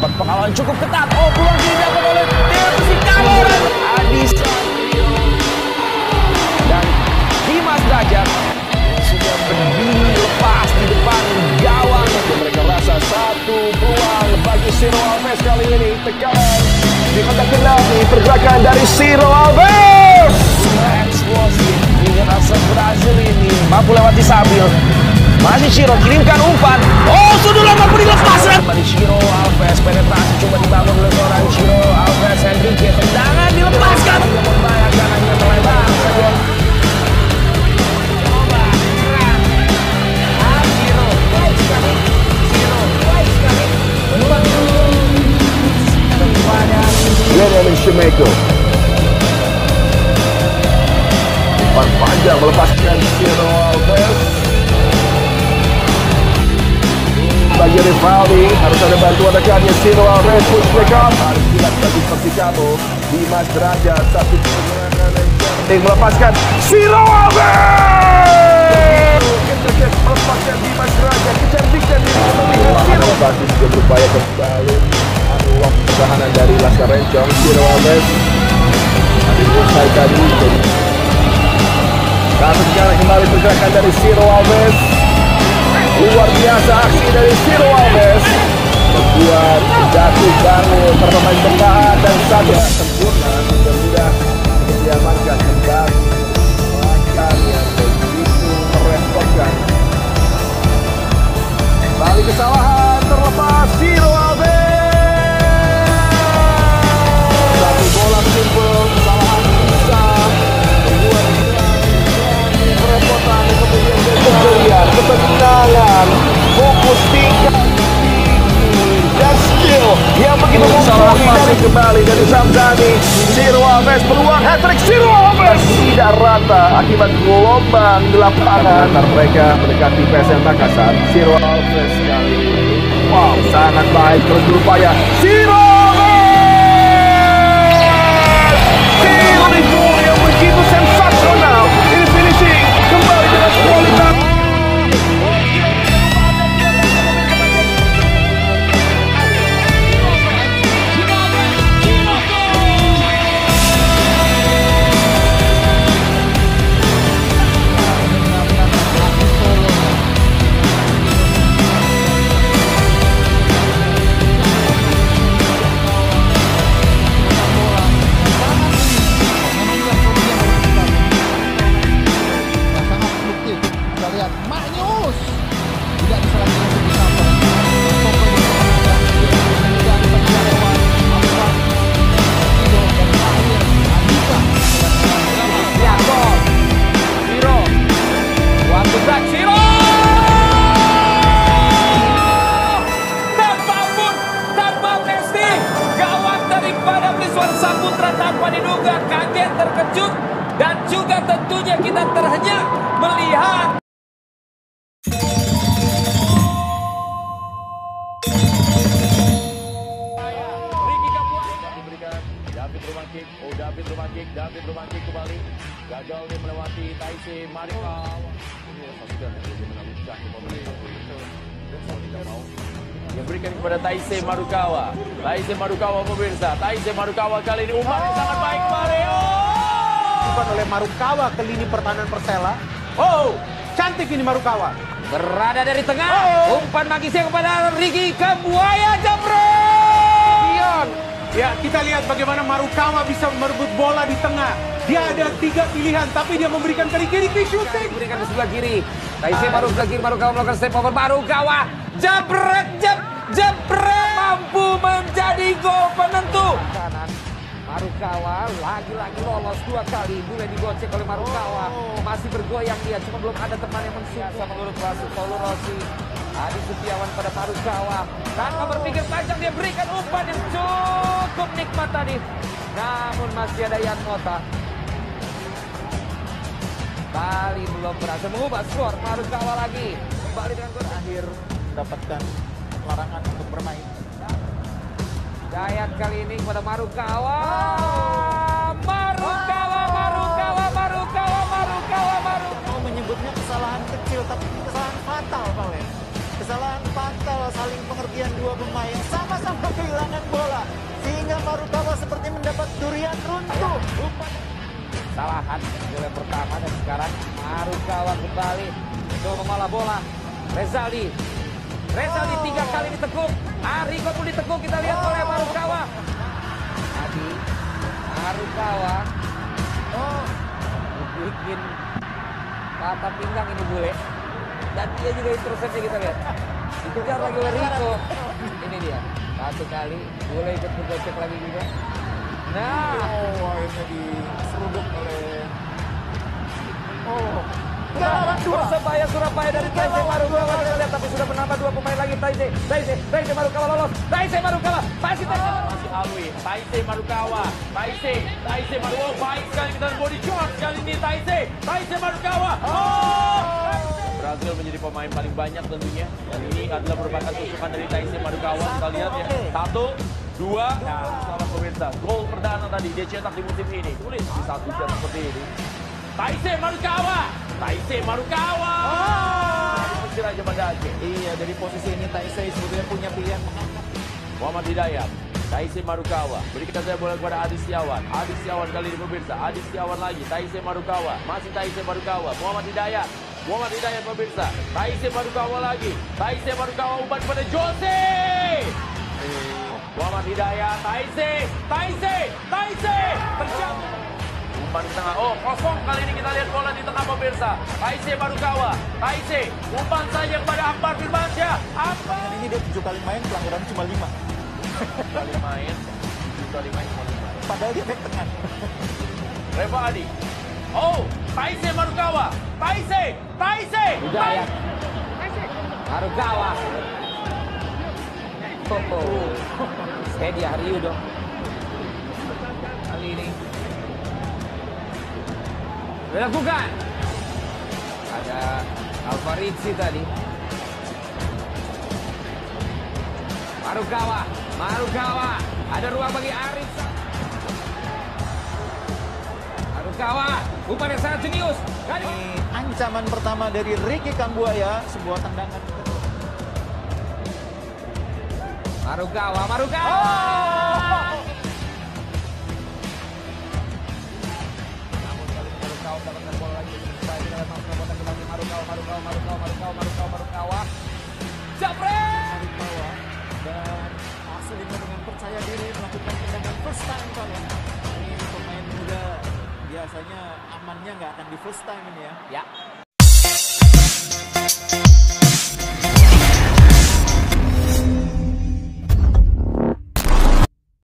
mendapat pengawalan cukup ketat. Oh, peluang didapat oleh Devi Kamor dan Adi Satrio dan Dimas Derajat sudah berdiri lepas di depan gawang. Mereka rasa satu peluang bagi Ciro Alves kali ini. Tekanan di kotak penalti, pergerakan dari Ciro Alves. Eksplosif dengan asal Brazil ini mampu lewati Sabil. Masih Ciro kirimkan umpan. Oh, sudah mampu dilepaskan. Kembali Ciro Alves, penetrasi coba dibangun oleh seorang Ciro Alves. Henrique, tendangan dilepaskan. Membahayakan hanya melebar saja. Benjamin Semedo. Umpan panjang melepaskan Ciro Alves. Bagi Rivaldi, harus ada bantuan rekannya Ciro Alves, push back up. Harus bulat bagi Persikabo. Dimas Derajat, satu serangan yang melepaskan Ciro Alves. Melepaskan Dimas Derajat, kecantikan di Ciro Alves juga berupaya kembali. Ruang pertahanan dari Laskar Rencong, Ciro Alves. Tapi usai tadi. Tapi sekarang kembali pergerakan dari Ciro Alves. Luar biasa aksi dari Ciro Alves. Membuat jatuh bangun para pemain bertahan dan satu sempurna sudah untuk diamankan kembali. Langkah yang begitu merepotkan. Kembali kesalahan terlepas Ciro Alves. Satu bola simpel, kesalahan besar membuat kerepotan, kemudian kejelian, ketenangan, fokus tingkat dan skill yang begitu mumpuni dari kembali dari Zamzani. Ciro Alves peluang hat-trick. Ciro Alves tidak rata akibat gelombang di lapangan antara mereka mendekati PSM Makassar. Ciro Alves kali ini wow, sangat baik terus berupaya. Ciro yang begitu sensasional. Ini finishing kembali dengan kualitas. Tanpa diduga, kaget, terkejut, dan juga tentunya kita terhenyak melihat David Rumangkik kembali gagal dia melewati Taise Marikawa. Yang berikan kepada Taise Marukawa. Taise Marukawa pemirsa. Taise Marukawa kali ini umpan yang sangat baik. Mario. Umpan oleh Marukawa ke lini pertahanan Persela. Oh, cantik ini Marukawa. Berada dari tengah. Umpan magisnya kepada Riki Kambuaya jebret. Ya, kita lihat bagaimana Marukawa bisa merebut bola di tengah. Dia ada 3 pilihan, tapi dia memberikan ke Riki shooting. Memberikan ke sebelah kiri. Taise sebelah kiri. Marukawa melakukan step over. Marukawa jebret. Mampu menjadi gol penentu. Kanan. Marukawa lagi-lagi lolos 2 kali. Mulai digocek oleh Marukawa. Masih bergoyang dia, cuma belum ada teman yang mensupport. Menurut wasit Paulo Rossi. Adi Setiawan pada Marukawa. Tanpa berpikir panjang dia berikan umpan yang cukup nikmat tadi. Namun masih ada Yan Mota. Kali belum berhasil mengubah skor. Marukawa lagi. Kembali dengan gol akhir. Mendapatkan larangan untuk bermain. Dayat kali ini kepada Marukawa. Mau menyebutnya kesalahan kecil, tapi kesalahan fatal, Pak Len. Kesalahan fatal saling pengertian dua pemain, sama-sama kehilangan bola. Sehingga Marukawa seperti mendapat durian runtuh. Kesalahan gol yang pertama dan sekarang Marukawa kembali untuk mengolah bola. Rezaldi 3 kali ditekuk. Arrigo pun ditekuk, kita lihat oleh Marukawa. Tadi Marukawa bikin patah pinggang ini bule. Dan dia juga interceptnya kita lihat. Dikejar lagi oleh Rico. Ini dia. Satu kali bule ikut bergocek lagi juga. Nah, akhirnya diseruduk oleh Persebaya Surabaya dari Taisei Marukawa kita lihat, tapi sudah menambah 2 pemain lagi. Taisei Marukawa lolos. Taisei Marukawa masih Alwi, Taisei Marukawa, Taisei Marukawa, baik sekali kita body shot kali ini Taisei Marukawa. Berhasil menjadi pemain paling banyak tentunya. Dan ini adalah merupakan tusukan dari Taisei Marukawa. Kita lihat ya, 1, 2, salah pemirsa. Gol perdana tadi dia cetak di musim ini. Tulis di 1 jam seperti ini. Taisei Marukawa. Mesir aja pada Aceh. Iya, dari posisi ini Taisei sebetulnya punya pilihan mengangkat. Muhammad Hidayat, Taisei Marukawa, berikan saya bola kepada Adi Setiawan kali ini pemirsa, Adi Setiawan lagi, Taisei Marukawa, masih Taisei Marukawa, Muhammad Hidayat pemirsa, Taisei Marukawa lagi, Taisei Marukawa umpan kepada Jose, Muhammad Hidayat, Taisei, terjatuh. Umpan ke tengah, kosong kali ini kita lihat bola di tengah pemirsa. Taisei Marukawa, umpan saja kepada Akbar Firmansyah. Pertandingan ini dia 7 kali main, pelanggaran cuma 5. Kali main, 7 kali main cuma 5. Padahal dia back tengah. Reva Adi. Taisei Marukawa, Taisei. Hidayat. Marukawa. Steady Ryu dong. Kali ini dilakukan. Ada Alvarizzi tadi. Marukawa. Ada ruang bagi Arif. Marukawa, umpan yang sangat jenius. Ini ancaman pertama dari Ricky Kambuaya, sebuah tendangan. Marukawa. Mendapatkan bola lagi. Kita lihat terobosan kembali Marukawa. Japret. Marukawa dan aslinya dengan percaya diri melakukan tendangan first time kali. Ini pemain muda biasanya amannya nggak akan di first time ini ya. Ya.